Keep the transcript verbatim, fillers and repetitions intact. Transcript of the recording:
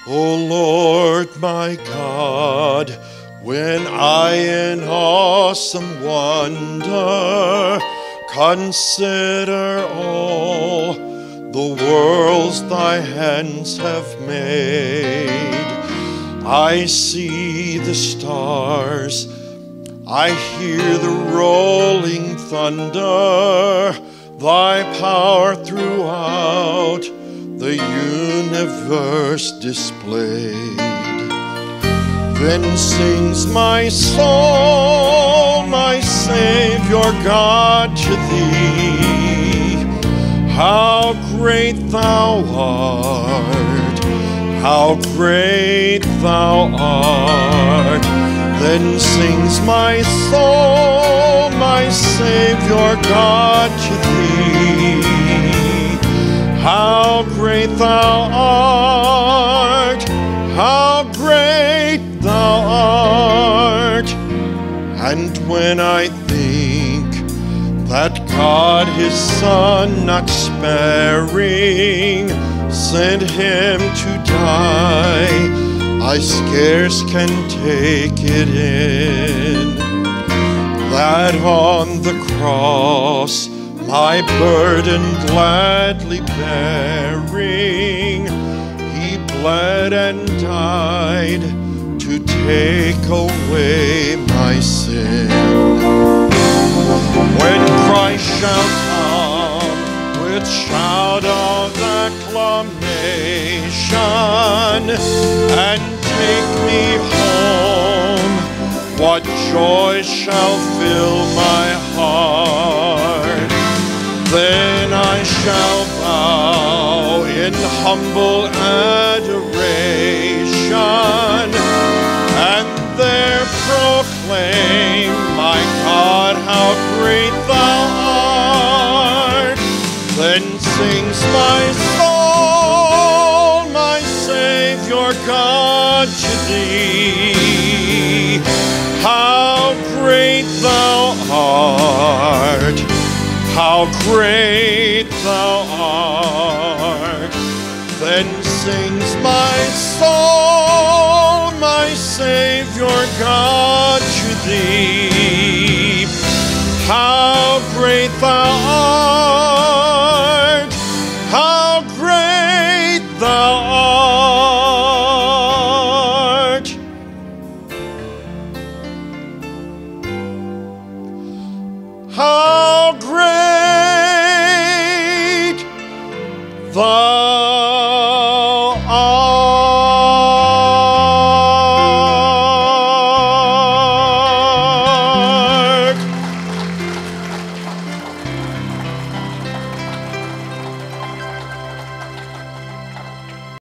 O Lord my God, when I in awesome wonder consider all the worlds thy hands have made, I see the stars, I hear the rolling thunder, thy power throughout the universe displayed. Then sings my soul, my Savior God, to thee. How great thou art, how great thou art. Then sings my soul, my Savior God, to thee. How great thou art, how great thou art. And when I think that God his Son, not sparing, sent him to die, I scarce can take it in, that on the cross, my burden gladly bearing, he bled and died to take away my sin. When Christ shall come with shout of acclamation and take me home, what joy shall fill my heart. Then I shall bow in humble adoration and there proclaim, my God, how great thou art. Then sings my soul, my Savior God, to thee. How great thou art, how great thou art. Then sings my soul, my Savior God, to thee. How great thou art, how great thou art. How great thou art.